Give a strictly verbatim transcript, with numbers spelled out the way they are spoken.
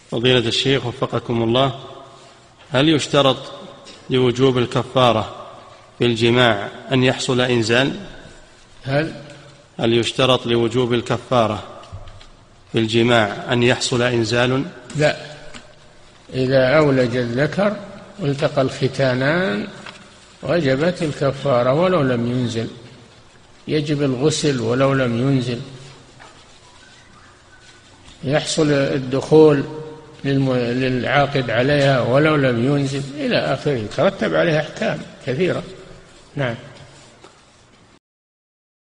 فضيلة الشيخ وفقكم الله، هل يشترط لوجوب الكفارة في الجماع أن يحصل إنزال؟ هل هل يشترط لوجوب الكفارة في الجماع أن يحصل إنزال؟ لا، إذا أولج الذكر والتقى الختانان وجبت الكفارة ولو لم ينزل، يجب الغسل ولو لم ينزل، يحصل الدخول للعاقد عليها ولو لم ينزل إلى آخره، ترتب عليها أحكام كثيرة. نعم.